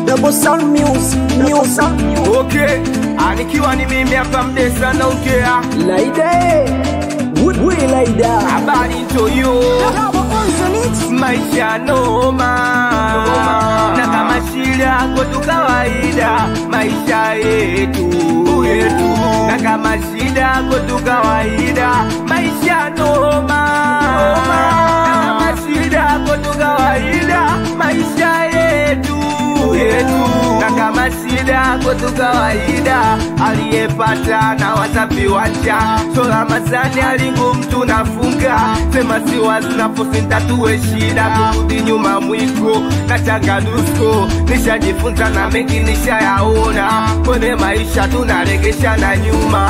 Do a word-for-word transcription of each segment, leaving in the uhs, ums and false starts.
Double sound music, music. Okay, anikiwa ni mimi hapa Mdesa naongea. Laida, we Laida. Habari ndio hiyo. Maisha noma. Na kama shida kwetu kawaida. Maisha yetu yetu. Na kama shida kwetu kawaida. Maisha noma. Na kama shida kwetu kawaida. Maisha yetu yetu. Na kama shida kwetu kawaida. Aliyepata na wasafi wacha. So Ramadhani alingu mtu nafunga. Sema si waznapo sintatuwe shida. Kurudi nyuma mwiko na changanusko. Nishajifunza na mengi nishayaona. Kwenye maisha tunaregesha na nyuma.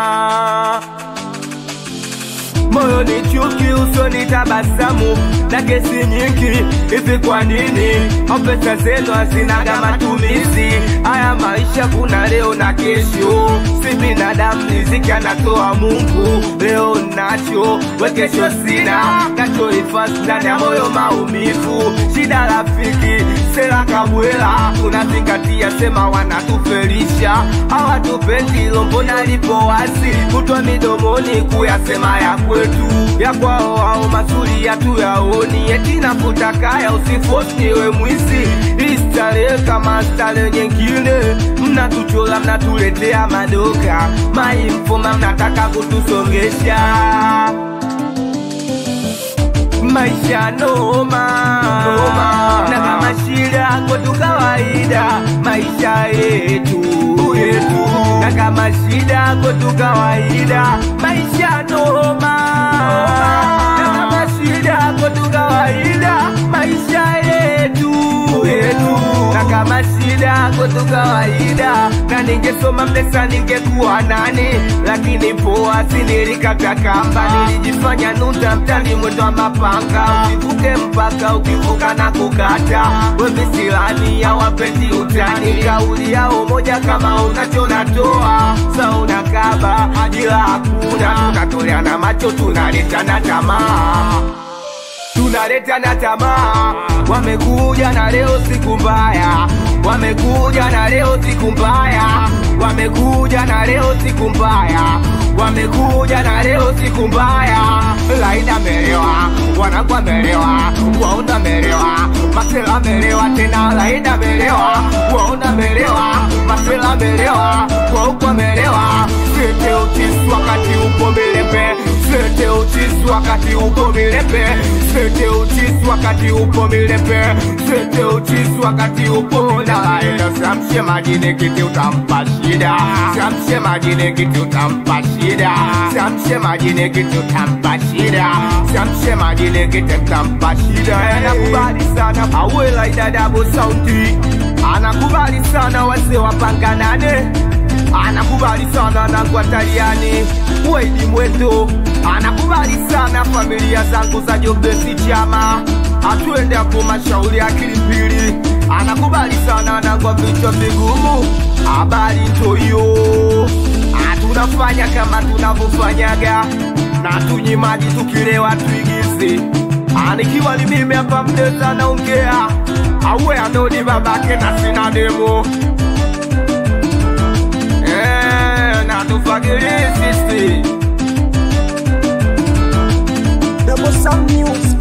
Moyo ni chuki, uso ni tabasamu. Na kesi nyingi, hivi kwa nini pesa zenu hazinaga matumizi? Haya maisha kuna leo na kesho. Si binadamu riziki anatoa Mungu. Leo nacho, we kesho sina. Nacho hifadhi ndani ya moyo maumivu. Shida rafiki, sera kabwela. Tunazingatia sema wanatufelisha. Hawatupendi lombona lipo wazi. Kutwa midomoni kuyasema ya kwetu. Ya kwao hao mazuri ya tu yaoni. Eti nafuta kaya usifosi we mwizi. Istare kama stare nyengine. Mnatuchola mnatuletea madoka. Maimfoma mnataka kutusongesha. Maisha noma, noma. Na kama shida kwetu kawaida. Maisha yetu yetu. Na kama shida kwetu kawaida. Maisha noma. Na kama shida kwetu kawaida. Maisha yetu yetu. Na kama shida kwetu kawaida. Na ningesoma Mdesa ningekuwa nani. Lakini poa sinilikata kamba. Nilijifanya nunda mtani mwendo wa mapanga. Ukivuke mpaka ukivuka na kukata. Wewe silani ya wapendi utani. Kauli yao moja kama unachonatoa. Sa unakaba ajira hakuna. Tunatolea na macho tunaleta na tamaa. Tunaleta na tamaa. Wamekuja na leo siku mbaya. Wamekuja na leo siku mbaya. Wamekuja na leo siku mbaya. Wamekuja na leo siku mbaya. Laida melewa, wanakwa melewa. Waunda melewa, masela melewa. Tena Laida melewa, waunda melewa. Masela melewa, waukwa melewa. Sete utisi wakati upo milepe. Sete utisi wakati upo milepe. Sete utisi wakati upo milepe. Sete utisi wakati upo na Laida. Siamshe majine kiti utampa shida. Siamshe majine kiti utampa shida. Siamshe majine kiti utampa shida. Siamshe majine kiti utampa shida. Anakubali sana awe Laida double sauti. Anakubali sana wase wapanganane. Anakubali sana na Guatariani Weidi Mweto. Anakubali sana familia zangu za Jobesi Chama. Atuende hapo mashauri ya Kilipili. Anakubali sana na kwa vichwa vigumu. Habari ntoyo. Tunafanya kama tunavyofanyaga. Na tunyimaji tukilewa tuigize. Anikiwa ni mimi hapa Mdesa naongea. Awe anodi babake na sina demo. Tufagiri sisi Double sound music.